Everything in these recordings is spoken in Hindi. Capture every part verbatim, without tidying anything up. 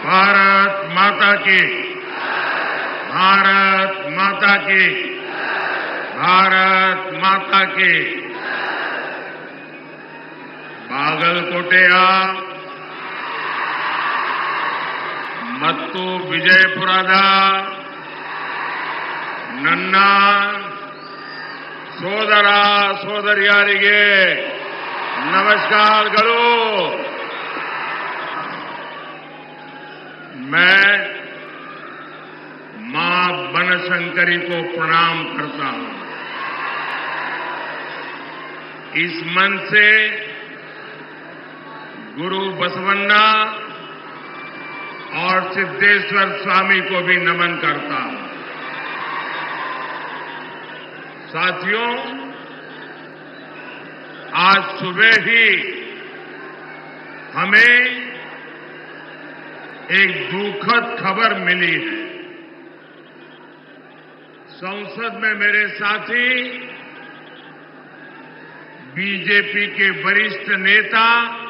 भारत माता की, भारत माता की, भारत माता की। ಬಾಗಲಕೋಟೆಯ ಮತ್ತು ವಿಜಯಪುರದ ನನ್ನ ಸೋದರ ಸೋದರಿಯರಿಗೆ नमस्कारಗಳು। मैं मां बनशंकरी को प्रणाम करता हूं। इस मन से गुरु बसवन्ना और सिद्धेश्वर स्वामी को भी नमन करता हूं। साथियों, आज सुबह ही हमें एक दुखद खबर मिली है। संसद में मेरे साथी बीजेपी के वरिष्ठ नेता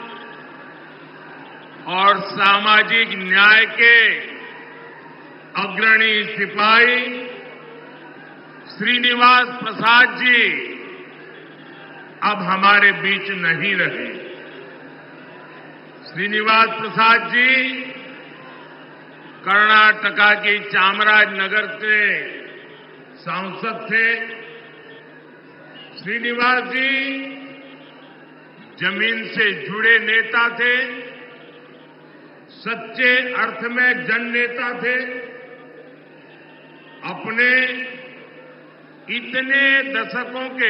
और सामाजिक न्याय के अग्रणी सिपाही श्रीनिवास प्रसाद जी अब हमारे बीच नहीं रहे। श्रीनिवास प्रसाद जी कर्नाटका की चामराजनगर से सांसद थे। श्रीनिवास जी जमीन से जुड़े नेता थे, सच्चे अर्थ में जननेता थे। अपने इतने दशकों के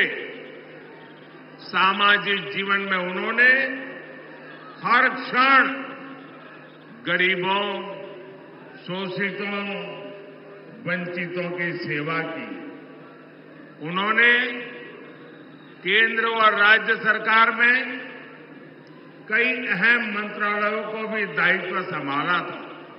सामाजिक जीवन में उन्होंने हर क्षण गरीबों, शोषितों, वंचितों की सेवा की। उन्होंने केंद्र और राज्य सरकार में कई अहम मंत्रालयों को भी दायित्व संभाला था।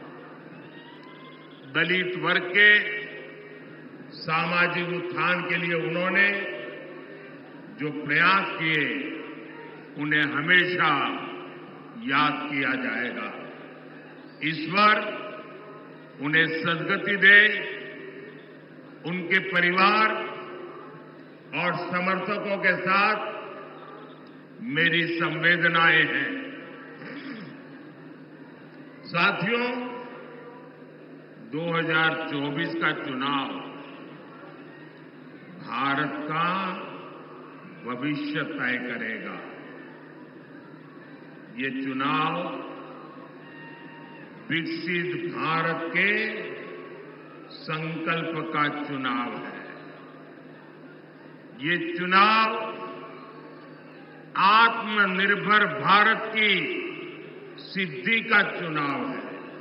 दलित वर्ग के सामाजिक उत्थान के लिए उन्होंने जो प्रयास किए, उन्हें हमेशा याद किया जाएगा। ईश्वर उन्हें सद्गति दे। उनके परिवार और समर्थकों के साथ मेरी संवेदनाएं हैं। साथियों, दो हज़ार चौबीस का चुनाव भारत का भविष्य तय करेगा। ये चुनाव विकसित भारत के संकल्प का चुनाव है। ये चुनाव आत्मनिर्भर भारत की सिद्धि का चुनाव है।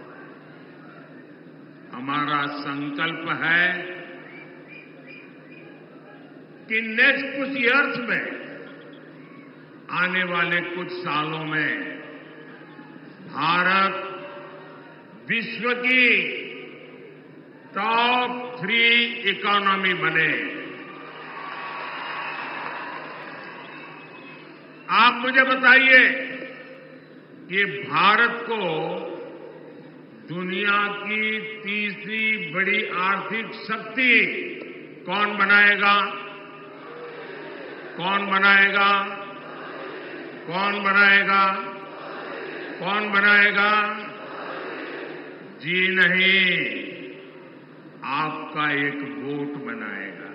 हमारा संकल्प है कि नेक्स्ट कुछ ईयर्स में, आने वाले कुछ सालों में भारत विश्व की टॉप थ्री इकोनॉमी बने। आप मुझे बताइए कि भारत को दुनिया की तीसरी बड़ी आर्थिक शक्ति कौन बनाएगा? कौन बनाएगा? कौन बनाएगा? कौन बनाएगा? जी नहीं, आपका एक वोट बनाएगा।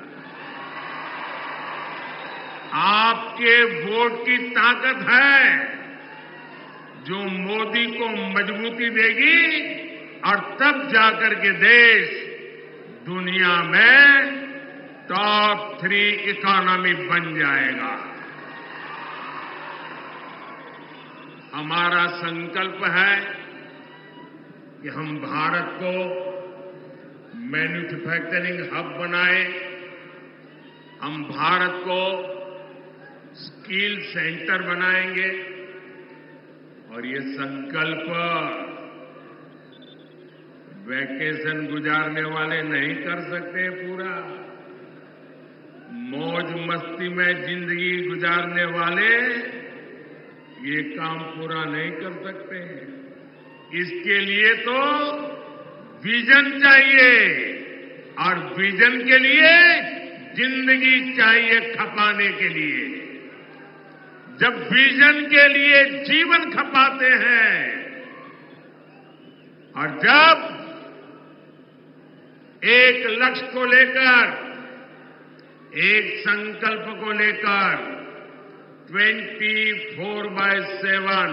आपके वोट की ताकत है जो मोदी को मजबूती देगी और तब जाकर के देश दुनिया में टॉप थ्री इकोनॉमी बन जाएगा। हमारा संकल्प है कि हम भारत को मैन्युफैक्चरिंग हब बनाएं। हम भारत को स्किल सेंटर बनाएंगे और ये संकल्प वैकेशन गुजारने वाले नहीं कर सकते पूरा। मौज मस्ती में जिंदगी गुजारने वाले ये काम पूरा नहीं कर सकते हैं। इसके लिए तो विजन चाहिए और विजन के लिए जिंदगी चाहिए खपाने के लिए। जब विजन के लिए जीवन खपाते हैं और जब एक लक्ष्य को लेकर, एक संकल्प को लेकर twenty four by seven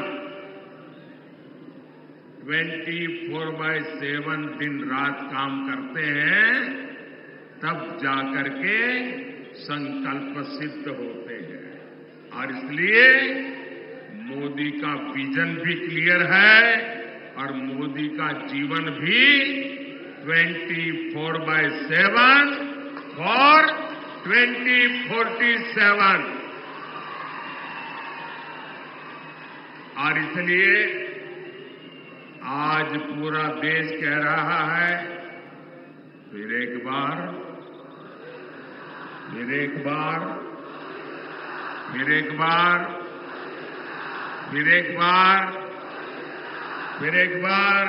twenty four by seven दिन रात काम करते हैं, तब जाकर के संकल्प सिद्ध होते हैं। और इसलिए मोदी का विजन भी क्लियर है और मोदी का जीवन भी ट्वेंटी फोर बाय सेवन और ट्वेंटी फोर्टी सेवन। और इसलिए आज पूरा देश कह रहा है, फिर एक बार, फिर एक बार, फिर एक बार, फिर एक बार, फिर एक बार।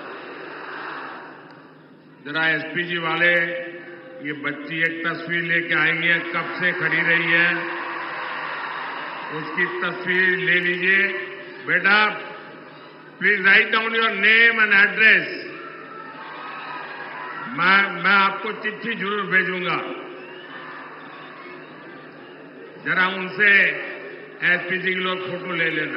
जरा एसपी जी वाले, ये बच्ची एक तस्वीर लेके आई है, कब से खड़ी रही है, उसकी तस्वीर ले लीजिए। बेटा please write down your name and address. मैं मैं आपको चिट्ठी जरूर भेजूंगा। जरा उनसे एसपी जी के लोग फोटो ले लेना।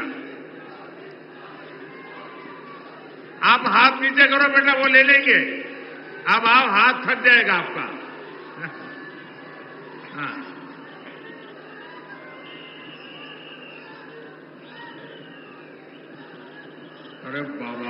आप हाथ नीचे करो बेटा, वो ले लेंगे। अब आओ, हाथ थक जाएगा आपका। हाँ, अरे बाबा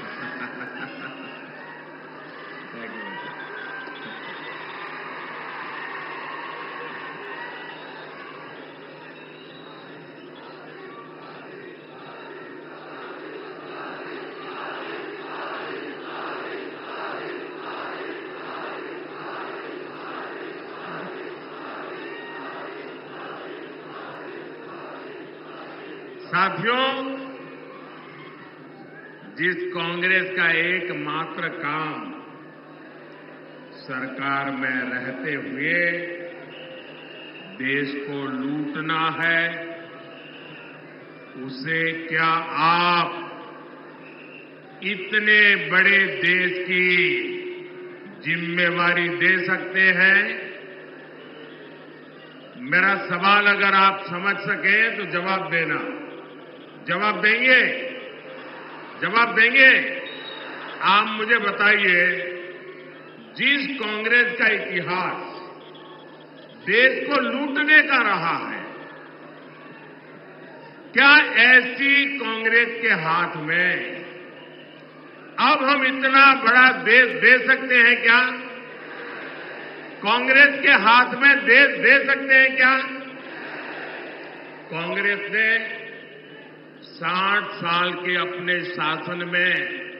साथियों, जिस कांग्रेस का एकमात्र काम सरकार में रहते हुए देश को लूटना है, उसे क्या आप इतने बड़े देश की जिम्मेवारी दे सकते हैं? मेरा सवाल अगर आप समझ सके तो जवाब देना। जवाब देंगे? जवाब देंगे? आप मुझे बताइए, जिस कांग्रेस का इतिहास देश को लूटने का रहा है, क्या ऐसी कांग्रेस के हाथ में अब हम इतना बड़ा देश दे सकते हैं क्या? कांग्रेस के हाथ में देश दे सकते हैं क्या? कांग्रेस ने साठ साल के अपने शासन में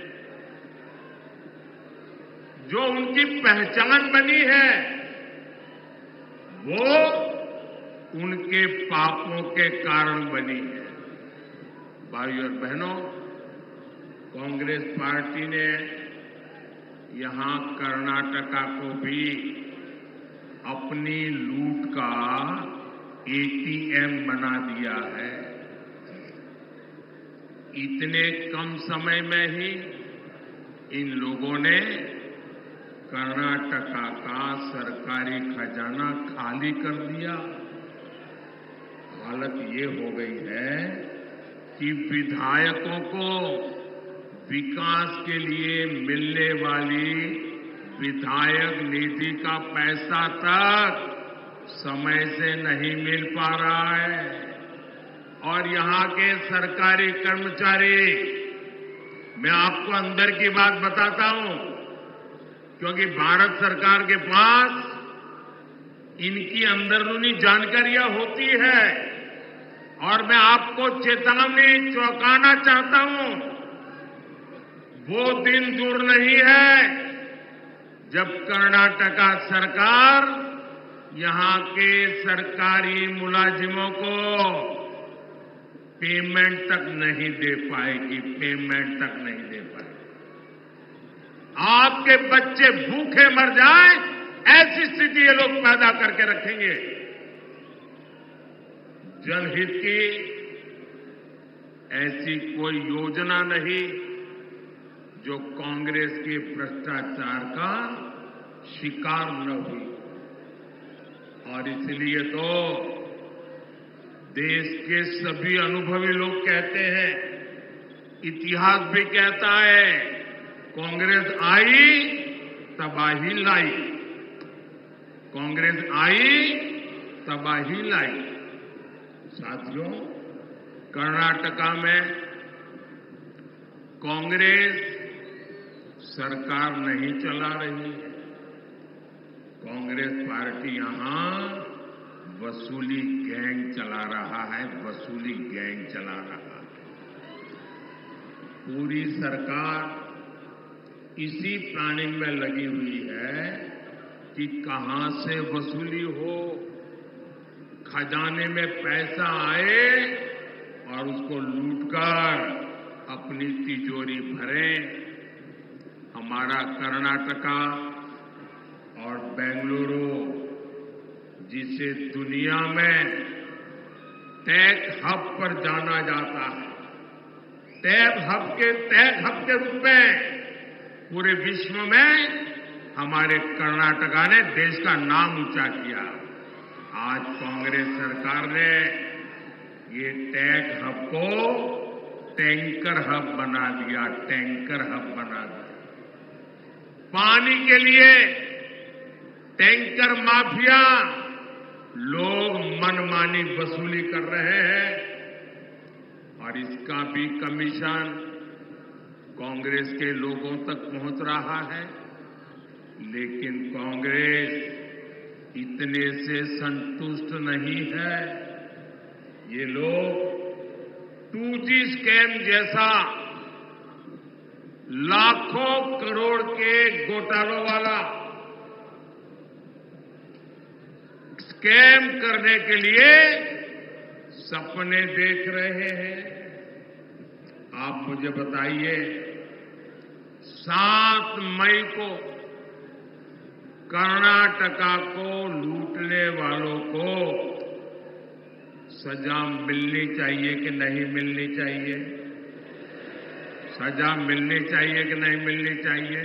जो उनकी पहचान बनी है, वो उनके पापों के कारण बनी है। भाइयों और बहनों, कांग्रेस पार्टी ने यहां कर्नाटका को भी अपनी लूट का एटीएम बना दिया है। इतने कम समय में ही इन लोगों ने कर्नाटका का सरकारी खजाना खाली कर दिया। हालत ये हो गई है कि विधायकों को विकास के लिए मिलने वाली विधायक निधि का पैसा तक समय से नहीं मिल पा रहा है। और यहां के सरकारी कर्मचारी, मैं आपको अंदर की बात बताता हूं, क्योंकि भारत सरकार के पास इनकी अंदरूनी जानकारियां होती है और मैं आपको चेतावनी चौंकाना चाहता हूं। वो दिन दूर नहीं है जब कर्नाटका सरकार यहां के सरकारी मुलाजिमों को पेमेंट तक नहीं दे पाएगी, पेमेंट तक नहीं दे पाएगी। आपके बच्चे भूखे मर जाएं, ऐसी स्थिति ये लोग पैदा करके रखेंगे। जनहित की ऐसी कोई योजना नहीं जो कांग्रेस के भ्रष्टाचार का शिकार न हुई। और इसलिए तो देश के सभी अनुभवी लोग कहते हैं, इतिहास भी कहता है, कांग्रेस आई तबाही लाई, कांग्रेस आई तबाही लाई। साथियों, कर्नाटका में कांग्रेस सरकार नहीं चला रही है। कांग्रेस पार्टी यहां वसूली गैंग चला रहा है, वसूली गैंग चला रहा है। पूरी सरकार इसी प्लानिंग में लगी हुई है कि कहां से वसूली हो, खजाने में पैसा आए और उसको लूटकर अपनी तिजोरी भरें। हमारा कर्नाटका और बेंगलुरु, जिसे दुनिया में टेक हब पर जाना जाता है, टेक हब के टेक हब के रूप में पूरे विश्व में हमारे कर्नाटका ने देश का नाम ऊंचा किया। आज कांग्रेस सरकार ने ये टेक हब को टैंकर हब बना दिया, टैंकर हब बना दिया। पानी के लिए टैंकर माफिया लोग मनमानी वसूली कर रहे हैं और इसका भी कमीशन कांग्रेस के लोगों तक पहुंच रहा है। लेकिन कांग्रेस इतने से संतुष्ट नहीं है। ये लोग टू जी स्कैम जैसा लाखों करोड़ के घोटालों वाला स्कैम करने के लिए सपने देख रहे हैं। आप मुझे बताइए, सात मई को कर्नाटका को लूटने वालों को सजा मिलनी चाहिए कि नहीं मिलनी चाहिए? सजा मिलनी चाहिए कि नहीं मिलनी चाहिए?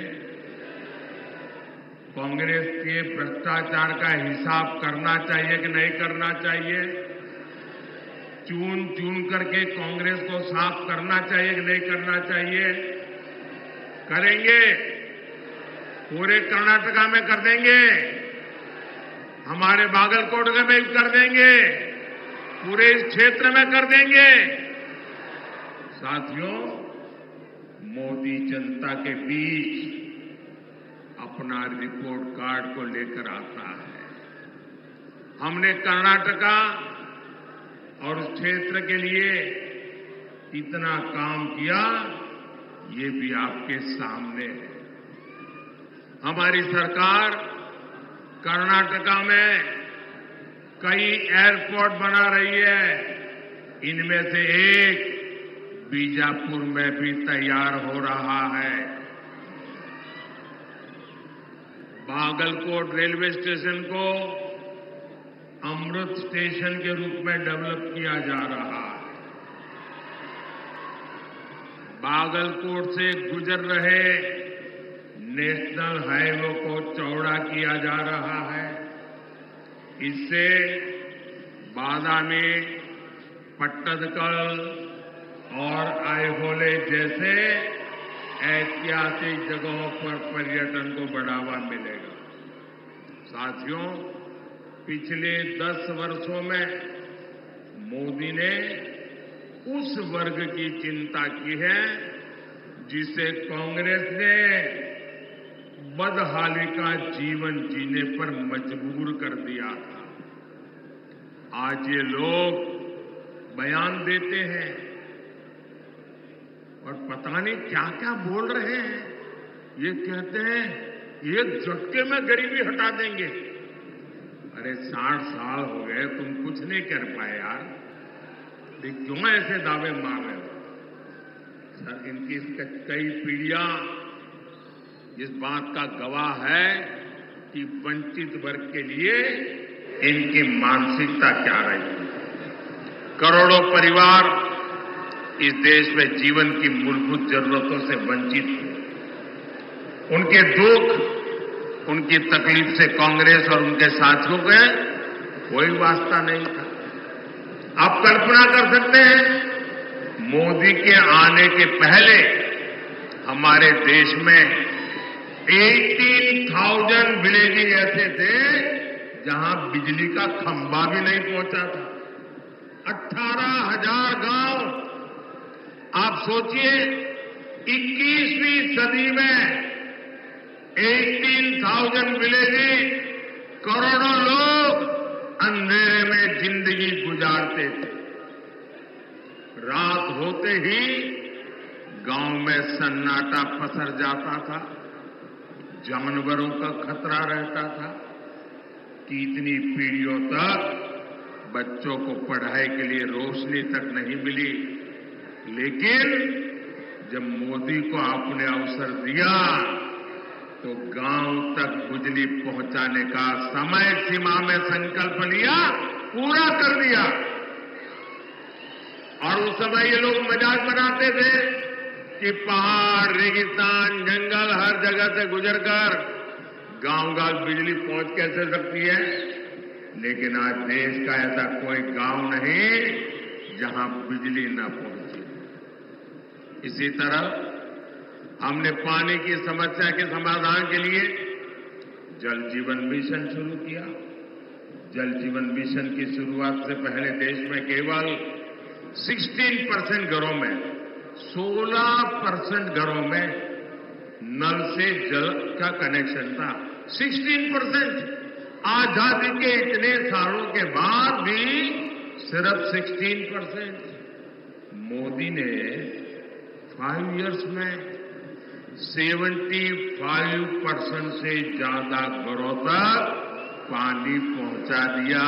कांग्रेस के भ्रष्टाचार का हिसाब करना चाहिए कि नहीं करना चाहिए? चून चून करके कांग्रेस को साफ करना चाहिए कि नहीं करना चाहिए? करेंगे? पूरे कर्नाटका में कर देंगे, हमारे बागलकोट में भी कर देंगे, पूरे इस क्षेत्र में कर देंगे। साथियों, मोदी जनता के बीच अपना रिपोर्ट कार्ड को लेकर आता है। हमने कर्नाटका और उस क्षेत्र के लिए इतना काम किया, ये भी आपके सामने है। हमारी सरकार कर्नाटका में कई एयरपोर्ट बना रही है। इनमें से एक बीजापुर में भी तैयार हो रहा है। बागलकोट रेलवे स्टेशन को अमृत स्टेशन के रूप में डेवलप किया जा रहा है। बागलकोट से गुजर रहे नेशनल हाईवे को चौड़ा किया जा रहा है। इससे बादामी, पट्टदकल और आइहोले जैसे ऐतिहासिक जगहों पर पर्यटन को बढ़ावा मिलेगा। साथियों, पिछले दस वर्षों में मोदी ने उस वर्ग की चिंता की है जिसे कांग्रेस ने बदहाली का जीवन जीने पर मजबूर कर दिया था। आज ये लोग बयान देते हैं और पता नहीं क्या क्या बोल रहे हैं। ये कहते हैं एक झटके में गरीबी हटा देंगे। अरे साठ साल हो गए, तुम कुछ नहीं कर पाए यार। ये क्यों ऐसे दावे मार रहे हो? सर, इनकी कई पीढ़ियां इस बात का गवाह है कि वंचित वर्ग के लिए इनकी मानसिकता क्या रही। करोड़ों परिवार इस देश में जीवन की मूलभूत जरूरतों से वंचित थे। उनके दुख, उनकी तकलीफ से कांग्रेस और उनके साथियों के कोई वास्ता नहीं था। आप कल्पना कर सकते हैं, मोदी के आने के पहले हमारे देश में अठारह हज़ार विलेज ऐसे थे जहां बिजली का खंभा भी नहीं पहुंचा था। अठारह हजार गांव। आप सोचिए, इक्कीसवीं सदी में अठारह हज़ार विलेज, करोड़ों लोग अंधेरे में जिंदगी गुजारते थे। रात होते ही गांव में सन्नाटा पसर जाता था, जानवरों का खतरा रहता था। कितनी पीढ़ियों तक बच्चों को पढ़ाई के लिए रोशनी तक नहीं मिली। लेकिन जब मोदी को आपने अवसर दिया तो गांव तक बिजली पहुंचाने का समय सीमा में संकल्प लिया, पूरा कर दिया। और उस समय ये लोग मजाक बनाते थे कि पहाड़, रेगिस्तान, जंगल हर जगह से गुजरकर गांव गांव बिजली पहुंच कैसे सकती है। लेकिन आज देश का ऐसा कोई गांव नहीं जहां बिजली न पहुंचे। इसी तरह हमने पानी की समस्या के समाधान के लिए जल जीवन मिशन शुरू किया। जल जीवन मिशन की शुरुआत से पहले देश में केवल सोलह परसेंट घरों में सोलह परसेंट घरों में नल से जल का कनेक्शन था। सोलह परसेंट। आजादी के इतने सालों के बाद भी सिर्फ सोलह परसेंट। मोदी ने फाइव इयर्स में पचहत्तर परसेंट से ज्यादा घरों तक पानी पहुंचा दिया।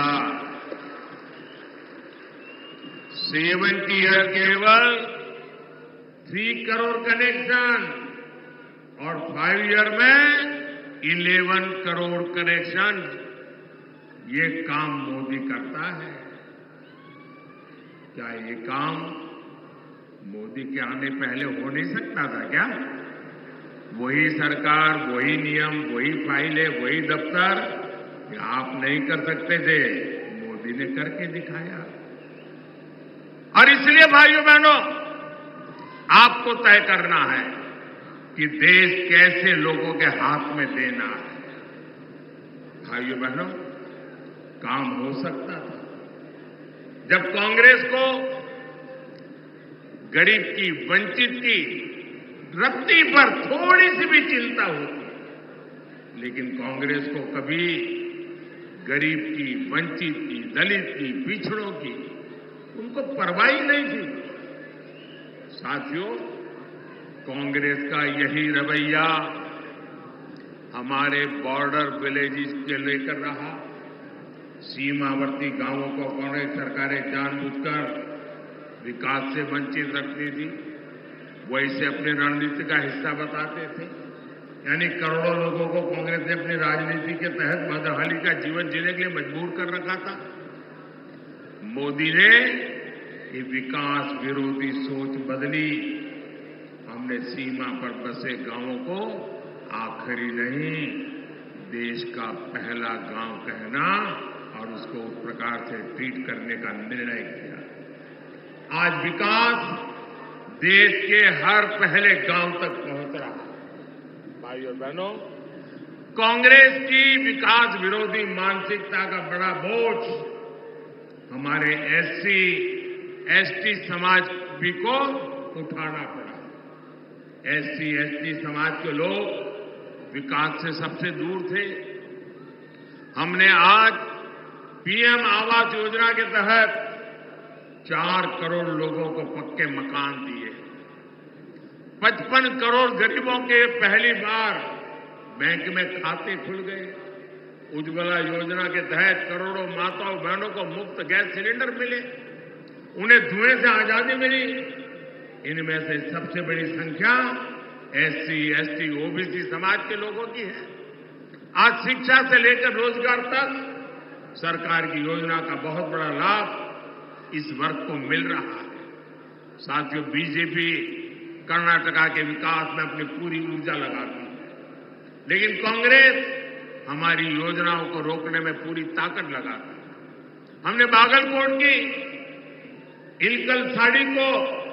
सत्तर ईयर केवल तीन करोड़ कनेक्शन और फाइव ईयर में ग्यारह करोड़ कनेक्शन। ये काम मोदी करता है। क्या ये काम मोदी के आने पहले हो नहीं सकता था क्या? वही सरकार, वही नियम, वही फाइलें, वही दफ्तर, आप नहीं कर सकते थे, मोदी ने करके दिखाया। और इसलिए भाइयों बहनों, आपको तय करना है कि देश कैसे लोगों के हाथ में देना है। भाइयों बहनों, काम हो सकता था। जब कांग्रेस को गरीब की, वंचित की रत्ती पर थोड़ी सी भी चिंता होती, लेकिन कांग्रेस को कभी गरीब की, वंचित की, दलित की, पिछड़ों की उनको परवाह ही नहीं थी। साथियों, कांग्रेस का यही रवैया हमारे बॉर्डर विलेजेस के लेकर रहा। सीमावर्ती गांवों को कांग्रेस सरकारें जानबूझकर विकास से वंचित रखती थी, वैसे अपनी रणनीति का हिस्सा बताते थे। यानी करोड़ों लोगों को कांग्रेस ने अपनी राजनीति के तहत मदहली का जीवन जीने के लिए मजबूर कर रखा था। मोदी ने ये विकास विरोधी सोच बदली। हमने सीमा पर बसे गांवों को आखिरी नहीं, देश का पहला गांव कहना और उसको उस प्रकार से ट्रीट करने का निर्णय किया। आज विकास देश के हर पहले गांव तक पहुंच रहा है। भाइयों बहनों, कांग्रेस की विकास विरोधी मानसिकता का बड़ा बोझ हमारे एससी, एसटी समाज भी को उठाना पड़ा। एससी, एसटी समाज के लोग विकास से सबसे दूर थे। हमने आज पीएम आवास योजना के तहत चार करोड़ लोगों को पक्के मकान दिए। पचपन करोड़ गरीबों के पहली बार बैंक में खाते खुल गए। उज्ज्वला योजना के तहत करोड़ों माताओं बहनों को मुफ्त गैस सिलेंडर मिले। उन्हें धुएं से आजादी मिली। इनमें से सबसे बड़ी संख्या एससी, एसटी, ओबीसी समाज के लोगों की है। आज शिक्षा से लेकर रोजगार तक सरकार की योजना का बहुत बड़ा लाभ इस वर्ग को मिल रहा है। साथियों, बीजेपी कर्नाटका के विकास में अपनी पूरी ऊर्जा लगाती है, लेकिन कांग्रेस हमारी योजनाओं को रोकने में पूरी ताकत लगाती है। हमने बागलकोट की इलकल साड़ी को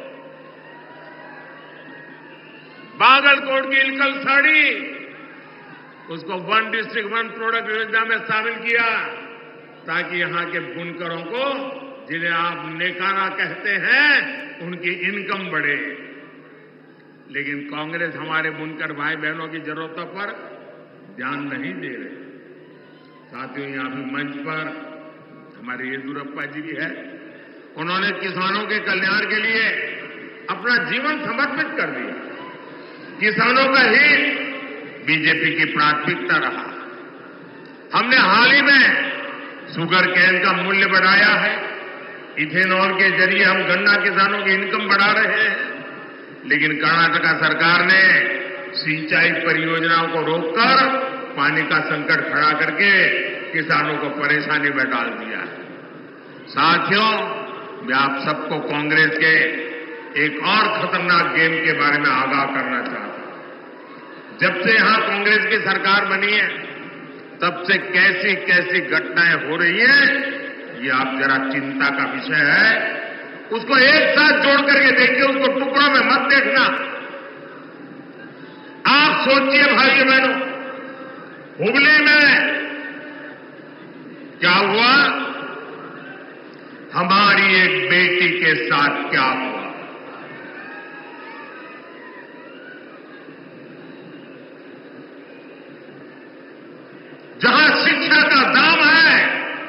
बागलकोट की इलकल साड़ी उसको वन डिस्ट्रिक्ट वन प्रोडक्ट योजना में शामिल किया, ताकि यहां के बुनकरों को, जिन्हें आप नेकारा कहते हैं, उनकी इनकम बढ़े। लेकिन कांग्रेस हमारे बुनकर भाई बहनों की जरूरतों पर ध्यान नहीं दे रहे। साथियों, यहां भी मंच पर हमारे येदियुरप्पा जी भी है। उन्होंने किसानों के कल्याण के लिए अपना जीवन समर्पित कर दिया। किसानों का हित बीजेपी की प्राथमिकता रहा। हमने हाल ही में शुगर केन का मूल्य बढ़ाया है। इथेनॉल के जरिए हम गन्ना किसानों की इनकम बढ़ा रहे हैं। लेकिन कर्नाटका सरकार ने सिंचाई परियोजनाओं को रोककर पानी का संकट खड़ा करके किसानों को परेशानी में डाल दिया है। साथियों, मैं आप सबको कांग्रेस के एक और खतरनाक गेम के बारे में आगाह करना चाहता हूं। जब से यहां कांग्रेस की सरकार बनी है, तब से कैसी कैसी घटनाएं हो रही हैं, ये आप जरा चिंता का विषय है। उसको एक साथ जोड़ करके देखिए, उसको टुकड़ों में मत देखना। आप सोचिए भाइयों बहनों, हुबली में क्या हुआ, हमारी एक बेटी के साथ क्या हुआ। जहां शिक्षा का दाम है,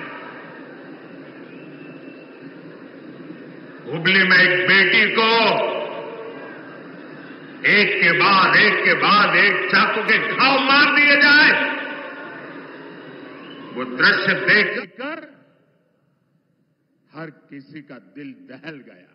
हुबली में एक बेटी को एक के बाद एक के बाद एक चाकू के घाव मार दिए जाए, वो दृश्य देखकर हर किसी का दिल दहल गया।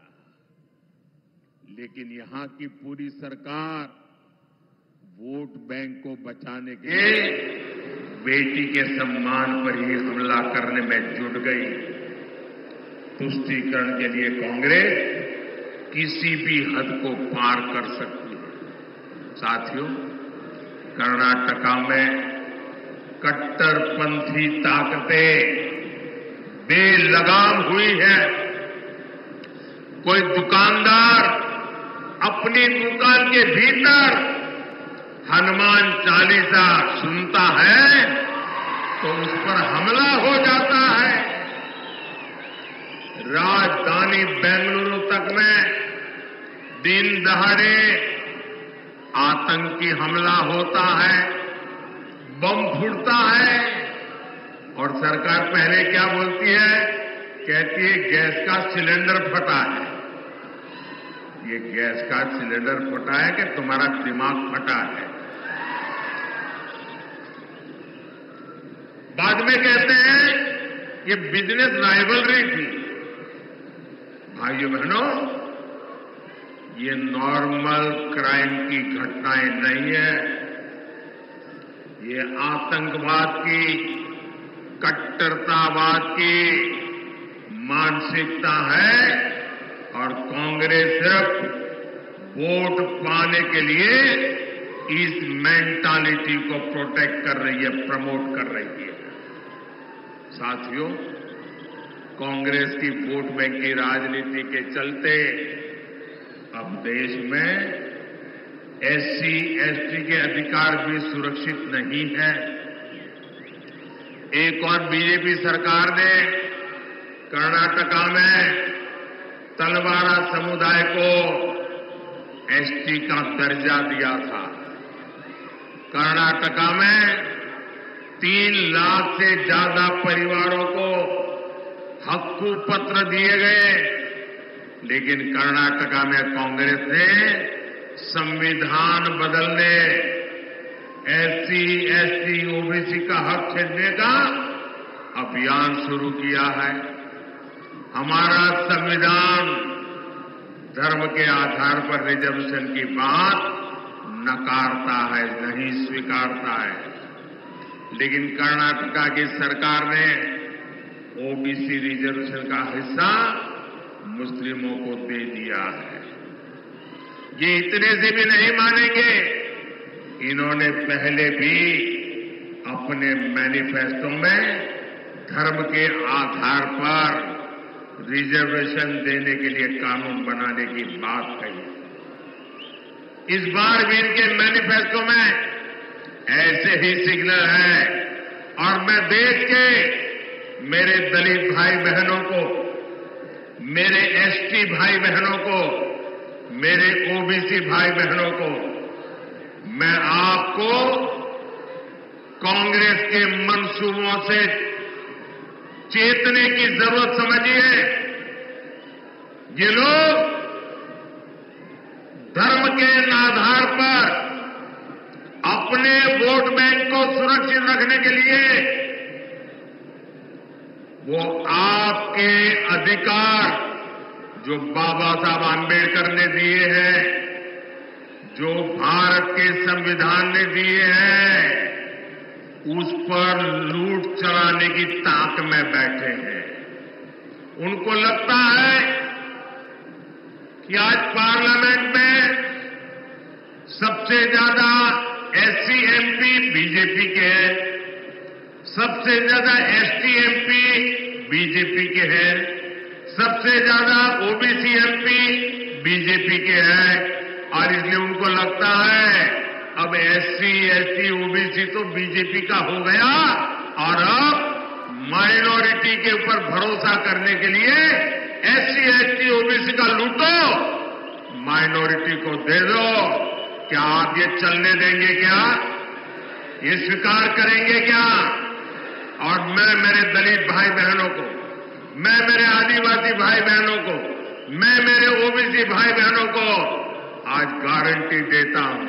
लेकिन यहां की पूरी सरकार वोट बैंक को बचाने के लिए बेटी के सम्मान पर ही हमला करने में जुट गई। तुष्टीकरण के लिए कांग्रेस किसी भी हद को पार कर सकती है। साथियों, कर्नाटका में कट्टरपंथी ताकतें बेलगाम हुई है। कोई दुकानदार अपनी दुकान के भीतर हनुमान चालीसा सुनता है तो उस पर हमला हो जाता है। राजधानी बेंगलुरु तक में दिन दहाड़े आतंकी हमला होता है, बम फूटता है, और सरकार पहले क्या बोलती है, कहती है गैस का सिलेंडर फटा है। ये गैस का सिलेंडर फटा है कि तुम्हारा दिमाग फटा है। बाद में कहते हैं ये बिजनेस राइवलरी थी। भाइयों बहनों, ये नॉर्मल क्राइम की घटनाएं नहीं है, ये आतंकवाद की, कट्टरतावाद की मानसिकता है। और कांग्रेस सिर्फ वोट पाने के लिए इस मेंटालिटी को प्रोटेक्ट कर रही है, प्रमोट कर रही है। साथियों, कांग्रेस की वोट बैंक की राजनीति के चलते अब देश में एससी, एसटी के अधिकार भी सुरक्षित नहीं है। एक और बीजेपी सरकार ने कर्नाटका में तलवारा समुदाय को एसटी का दर्जा दिया था। कर्नाटका में तीन लाख से ज्यादा परिवारों को हक्कू पत्र दिए गए, लेकिन कर्नाटका में कांग्रेस ने संविधान बदलने, एससी, एसटी, ओबीसी का हक छीनने का अभियान शुरू किया है। हमारा संविधान धर्म के आधार पर रिजर्वेशन की बात नकारता है, नहीं स्वीकारता है। लेकिन कर्नाटका की सरकार ने ओबीसी रिजर्वेशन का हिस्सा मुस्लिमों को दे दिया है। ये इतने से भी नहीं मानेंगे, इन्होंने पहले भी अपने मैनिफेस्टो में धर्म के आधार पर रिजर्वेशन देने के लिए कानून बनाने की बात कही। इस बार भी इनके मैनिफेस्टो में ऐसे ही सिग्नल है और मैं देख के मेरे दलित भाई बहनों को, मेरे एसटी भाई बहनों को, मेरे ओबीसी भाई बहनों को, मैं आपको कांग्रेस के मंसूबों से चेतने की जरूरत समझिए। ये लोग धर्म के आधार पर अपने वोट बैंक को सुरक्षित रखने के लिए वो आपके अधिकार जो बाबा साहब आंबेडकर ने दिए हैं, जो भारत के संविधान ने दिए हैं, उस पर लूट चलाने की ताक में बैठे हैं। उनको लगता है कि आज पार्लियामेंट में सबसे ज्यादा एससी एमपी बीजेपी के हैं, सबसे ज्यादा एसटी एमपी बीजेपी के हैं, सबसे ज्यादा ओबीसी एमपी बीजेपी के हैं और इसलिए उनको लगता है अब एससी एसटी ओबीसी तो बीजेपी का हो गया और अब माइनॉरिटी के ऊपर भरोसा करने के लिए एससी एसटी ओबीसी का लूटो, माइनॉरिटी को दे दो। क्या आप ये चलने देंगे? क्या ये स्वीकार करेंगे क्या? और मैं मेरे दलित भाई बहनों को, मैं मेरे आदिवासी भाई बहनों को, मैं मेरे ओबीसी भाई बहनों को आज गारंटी देता हूं,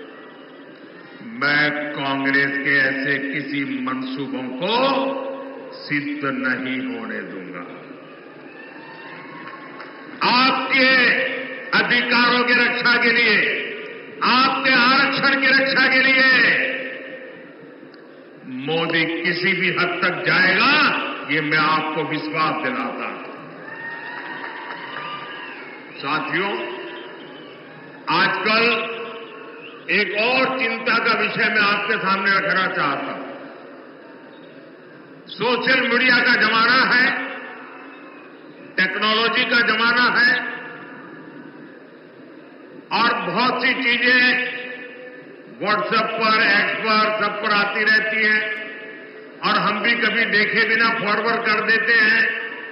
मैं कांग्रेस के ऐसे किसी मंसूबों को सिद्ध नहीं होने दूंगा। आपके अधिकारों की रक्षा के लिए, आपके आरक्षण की रक्षा के लिए मोदी किसी भी हद तक जाएगा, ये मैं आपको विश्वास दिलाता हूं। साथियों, आजकल एक और चिंता का विषय मैं आपके सामने रखना चाहता हूं। सोशल मीडिया का जमाना है, टेक्नोलॉजी का जमाना है और बहुत सी चीजें व्हाट्सएप पर, एक्स पर, सब पर आती रहती हैं और हम भी कभी देखे बिना फॉरवर्ड कर देते हैं।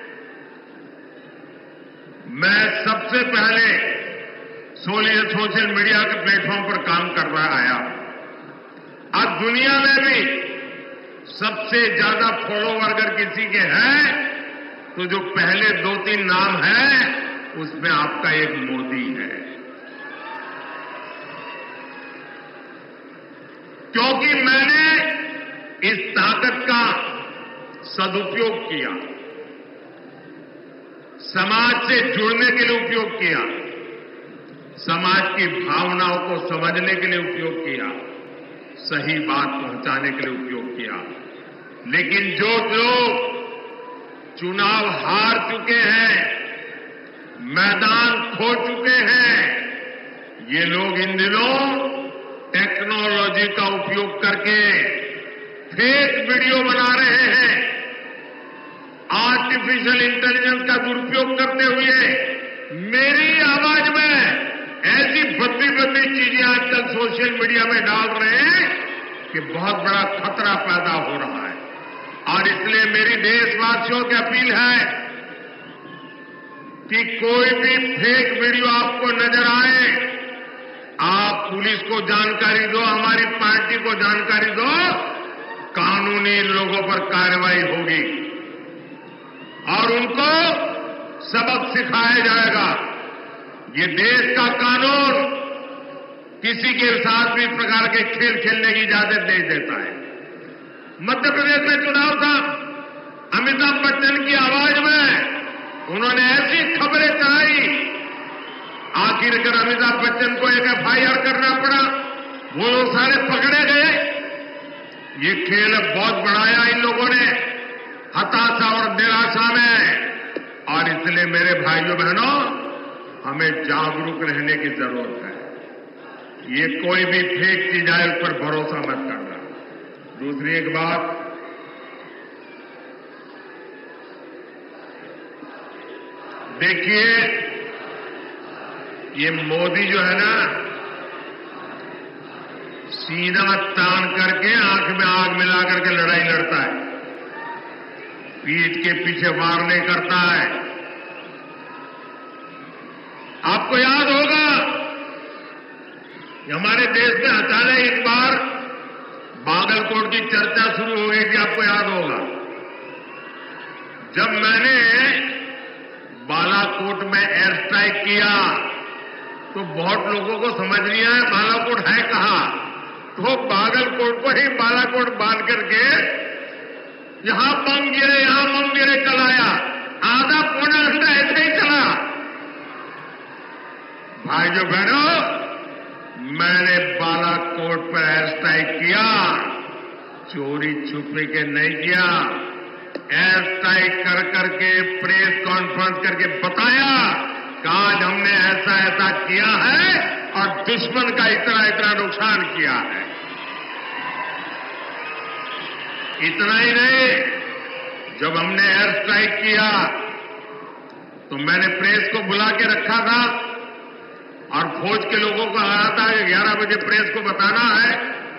मैं सबसे पहले सोशल मीडिया के प्लेटफॉर्म पर काम कर रहा आया। आज दुनिया में भी सबसे ज्यादा फॉलोवर अगर किसी के हैं तो जो पहले दो तीन नाम है उसमें आपका एक मोदी है, क्योंकि मैंने इस ताकत का सदुपयोग किया, समाज से जुड़ने के लिए उपयोग किया, समाज की भावनाओं को समझने के लिए उपयोग किया, सही बात पहुंचाने के लिए उपयोग किया। लेकिन जो लोग चुनाव हार चुके हैं, मैदान खो चुके हैं, ये लोग इन दिनों टेक्नोलॉजी का उपयोग करके फेक वीडियो बना रहे हैं, आर्टिफिशियल इंटेलिजेंस का दुरुपयोग करते हुए मेरी आवाज में ऐसी भद्दी भद्दी चीजें आजकल सोशल मीडिया में डाल रहे हैं कि बहुत बड़ा खतरा पैदा हो रहा है। और इसलिए मेरी देशवासियों की अपील है कि कोई भी फेक वीडियो आपको नजर आए, आप पुलिस को जानकारी दो, हमारी पार्टी को जानकारी दो, कानूनी लोगों पर कार्रवाई होगी और उनको सबक सिखाया जाएगा। ये देश का कानून किसी के साथ भी प्रकार के खेल खेलने की इजाजत नहीं देता है। मध्य प्रदेश में चुनाव था, अमिताभ बच्चन की आवाज में उन्होंने ऐसी खबरें चलाई, आखिरकार अमिताभ बच्चन को एक एफ आई आर करना पड़ा, वो लोग सारे पकड़े गए। ये खेल बहुत बढ़ाया इन लोगों ने हताशा और निराशा में, और इसलिए मेरे भाइयों बहनों, हमें जागरूक रहने की जरूरत है। ये कोई भी फेक चीज आए उस पर भरोसा मत करना। दूसरी एक बात, देखिए ये मोदी जो है ना, सीना तान करके आंख में आग मिला करके लड़ाई लड़ता है, पीठ के पीछे वार नहीं करता है। आपको याद होगा कि हमारे देश में अचानक एक बार बागलकोट की चर्चा शुरू हो गई थी, आपको याद होगा। जब मैंने बालाकोट में एयर स्ट्राइक किया तो बहुत लोगों को समझ नहीं आया बालाकोट है कहां, तो बागलकोट को ही बालाकोट बांध करके यहां बम गिरे, यहां बम गिरे चलाया, आधा पौना घंटा ऐसे ही चला। भाइयों बहनों, मैंने बालाकोट पर एयर स्ट्राइक किया, चोरी छुपे के नहीं किया, एयर स्ट्राइक कर करके प्रेस कॉन्फ्रेंस करके बताया कि आज हमने ऐसा ऐसा किया है और दुश्मन का इतना इतना नुकसान किया है। इतना ही नहीं, जब हमने एयर स्ट्राइक किया तो मैंने प्रेस को बुला के रखा था और फौज के लोगों को कहा था कि ग्यारह बजे प्रेस को बताना है,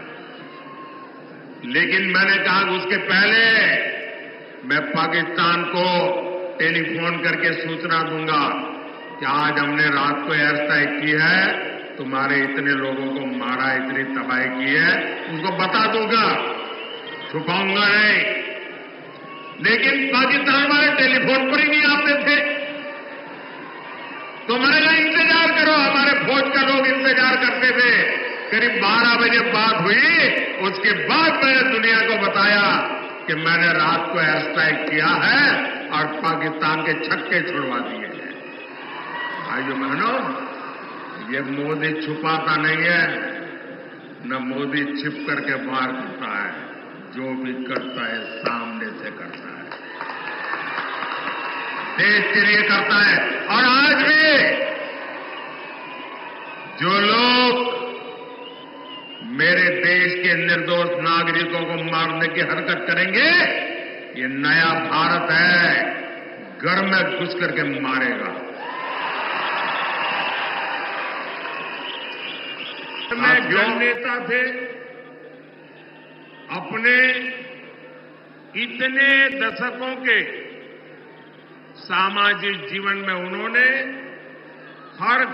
लेकिन मैंने कहा कि उसके पहले मैं पाकिस्तान को टेलीफोन करके सूचना दूंगा कि आज हमने रात को एयर स्ट्राइक की है, तुम्हारे इतने लोगों को मारा, इतनी तबाही की है, उनको बता दूंगा, छुपाऊंगा नहीं। लेकिन पाकिस्तान वाले टेलीफोन पर ही नहीं आते थे, तो मैंने कहा इंतजार करो, हमारे फौज का लोग इंतजार करते थे। करीब बारह बजे बात हुई, उसके बाद मैंने दुनिया को बताया कि मैंने रात को एयर स्ट्राइक किया है और पाकिस्तान के छक्के छुड़वा दिए हैं। भाइयों बहनों, ये मोदी छुपाता नहीं है, न मोदी छिप करके वार करता है, जो भी करता है सामने से करता है, देश के लिए करता है। और आज भी जो लोग मेरे देश के निर्दोष नागरिकों को मारने की हरकत करेंगे, ये नया भारत है, घर में घुस करके मारेगा। में जननेता थे, अपने इतने दशकों के सामाजिक जीवन में उन्होंने हर